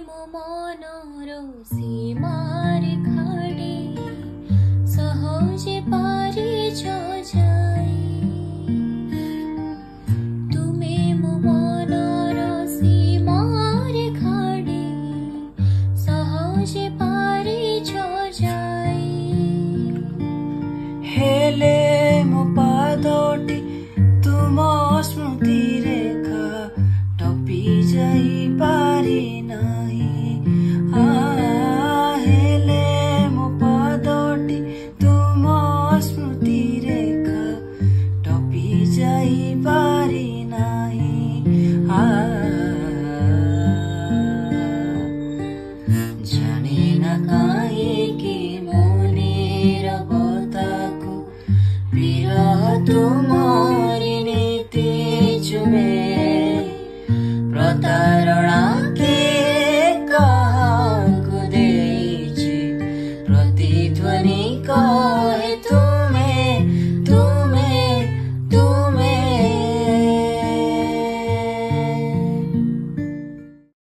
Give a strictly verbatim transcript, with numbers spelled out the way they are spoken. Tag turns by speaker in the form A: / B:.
A: ମୋ ମନର ସୀମାରେଖାରେ ସହଜେ ପାରିଛ ଯାଇ। ତୁମେ ମୋ ମନର ସୀମାରେଖାରେ ସହଜେ ପାରିଛ ଯାଇ।
B: ହେଲେ ମୋ ପାଦଟି ତୁମ ସ୍ମୃତି ରେଖା ଟପି ଯାଇ ପାରି ନା।